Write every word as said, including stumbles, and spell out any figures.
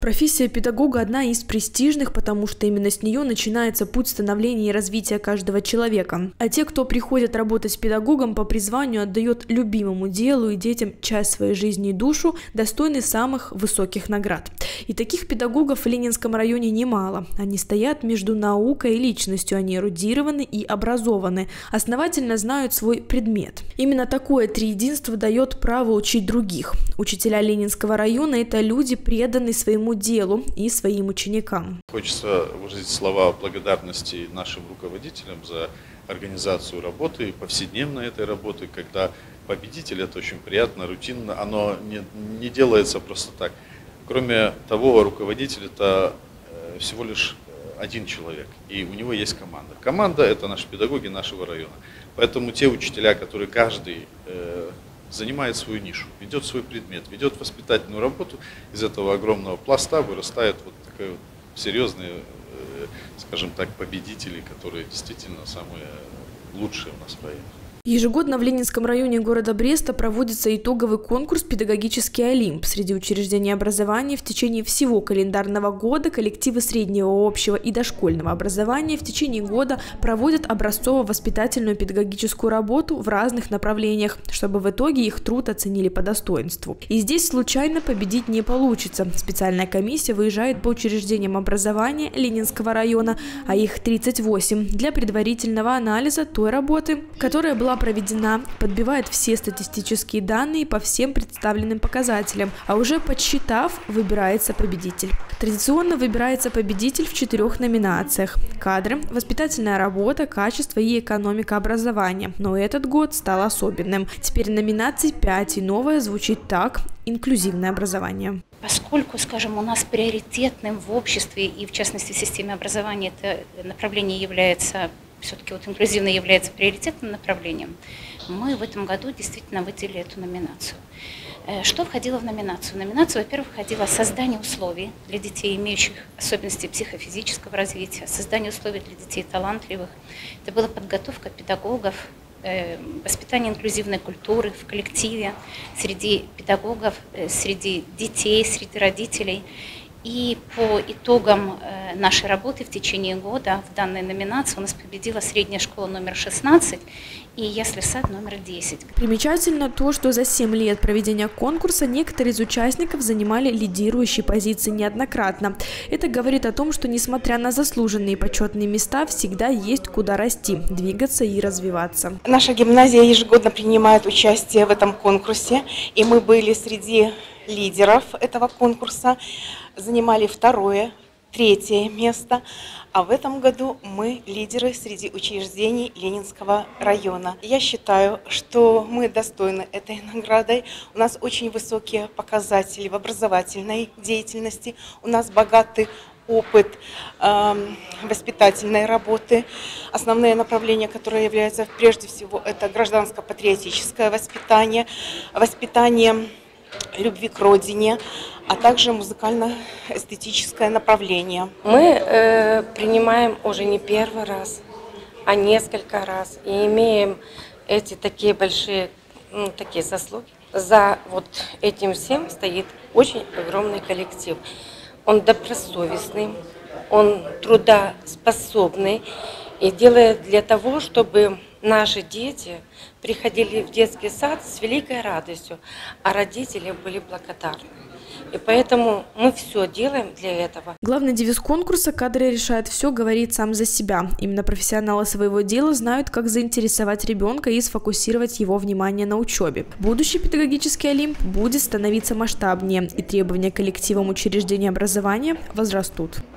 Профессия педагога одна из престижных, потому что именно с нее начинается путь становления и развития каждого человека. А те, кто приходит работать педагогом по призванию, отдает любимому делу и детям часть своей жизни и душу, достойны самых высоких наград. И таких педагогов в Ленинском районе немало. Они стоят между наукой и личностью, они эрудированы и образованы, основательно знают свой предмет. Именно такое триединство дает право учить других. Учителя Ленинского района – это люди, преданные своему делу и своим ученикам. Хочется выразить слова благодарности нашим руководителям за организацию работы, повседневной этой работы, когда победитель, это очень приятно, рутинно, оно не, не делается просто так. Кроме того, руководитель это всего лишь один человек, и у него есть команда. Команда – это наши педагоги нашего района. Поэтому те учителя, которые каждый э, занимает свою нишу, ведет свой предмет, ведет воспитательную работу, из этого огромного пласта вырастает вот такой вот серьезные, э, скажем так, победители, которые действительно самые лучшие у нас в районе. Ежегодно в Ленинском районе города Бреста проводится итоговый конкурс «Педагогический Олимп». Среди учреждений образования в течение всего календарного года коллективы среднего, общего и дошкольного образования в течение года проводят образцово-воспитательную педагогическую работу в разных направлениях, чтобы в итоге их труд оценили по достоинству. И здесь случайно победить не получится. Специальная комиссия выезжает по учреждениям образования Ленинского района, а их тридцать восемь, для предварительного анализа той работы, которая была проведена, подбивает все статистические данные по всем представленным показателям, а уже подсчитав, выбирается победитель. Традиционно выбирается победитель в четырех номинациях: кадры, воспитательная работа, качество и экономика образования. Но этот год стал особенным. Теперь номинаций пять, и новая звучит так: инклюзивное образование. Поскольку, скажем, у нас приоритетным в обществе и в частности в системе образования это направление является все-таки вот инклюзивно является приоритетным направлением, мы в этом году действительно выделили эту номинацию. Что входило в номинацию? В номинацию, во-первых, входило создание условий для детей, имеющих особенности психофизического развития, создание условий для детей талантливых. Это была подготовка педагогов, воспитание инклюзивной культуры в коллективе, среди педагогов, среди детей, среди родителей. И по итогам нашей работы в течение года в данной номинации у нас победила средняя школа номер шестнадцать и ясли-сад номер десять. Примечательно то, что за семь лет проведения конкурса некоторые из участников занимали лидирующие позиции неоднократно. Это говорит о том, что несмотря на заслуженные почетные места, всегда есть куда расти, двигаться и развиваться. Наша гимназия ежегодно принимает участие в этом конкурсе, и мы были среди лидеров этого конкурса, занимали второе, третье место, а в этом году мы лидеры среди учреждений Ленинского района. Я считаю, что мы достойны этой награды. У нас очень высокие показатели в образовательной деятельности, у нас богатый опыт э, воспитательной работы. Основные направления, которые являются прежде всего, это гражданско-патриотическое воспитание, воспитание любви к родине, а также музыкально-эстетическое направление. Мы э, принимаем уже не первый раз, а несколько раз, и имеем эти такие большие, ну, такие заслуги. За вот этим всем стоит очень огромный коллектив. Он добросовестный, он трудоспособный и делает для того, чтобы наши дети приходили в детский сад с великой радостью, а родители были благодарны. И поэтому мы все делаем для этого. Главный девиз конкурса «Кадры решают все» говорит сам за себя. Именно профессионалы своего дела знают, как заинтересовать ребенка и сфокусировать его внимание на учебе. Будущий педагогический Олимп будет становиться масштабнее, и требования к коллективам учреждений образования возрастут.